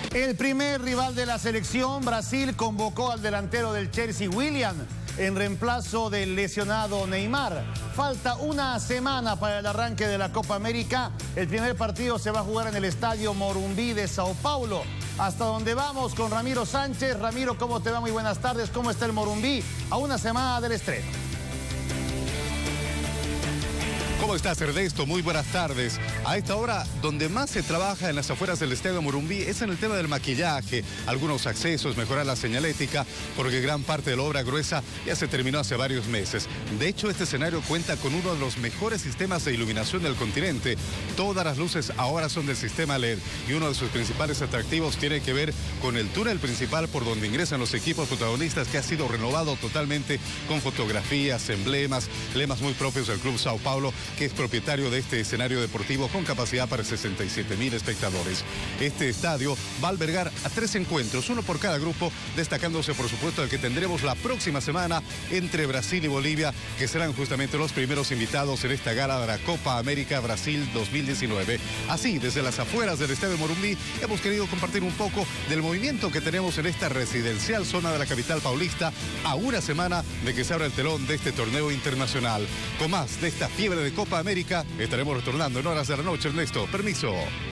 El primer rival de la selección, Brasil, convocó al delantero del Chelsea, William, en reemplazo del lesionado Neymar. Falta una semana para el arranque de la Copa América. El primer partido se va a jugar en el estadio Morumbi de Sao Paulo. Hasta donde vamos con Ramiro Sánchez. Ramiro, ¿cómo te va? Muy buenas tardes. ¿Cómo está el Morumbi a una semana del estreno? ¿Cómo estás, Ernesto? Muy buenas tardes. A esta hora, donde más se trabaja en las afueras del estadio Morumbi es en el tema del maquillaje, algunos accesos, mejorar la señalética, porque gran parte de la obra gruesa ya se terminó hace varios meses. De hecho, este escenario cuenta con uno de los mejores sistemas de iluminación del continente. Todas las luces ahora son del sistema LED y uno de sus principales atractivos tiene que ver con el túnel principal por donde ingresan los equipos protagonistas, que ha sido renovado totalmente con fotografías, emblemas, lemas muy propios del Club Sao Paulo, que es propietario de este escenario deportivo con capacidad para 67.000 espectadores. Este estadio va a albergar a 3 encuentros, uno por cada grupo, destacándose por supuesto el que tendremos la próxima semana entre Brasil y Bolivia, que serán justamente los primeros invitados en esta gala de la Copa América Brasil 2019. Así, desde las afueras del estadio Morumbi, hemos querido compartir un poco del movimiento que tenemos en esta residencial zona de la capital paulista, a una semana de que se abra el telón de este torneo internacional. Con más de esta fiebre de Copa América, estaremos retornando en horas de la noche, Ernesto. Permiso.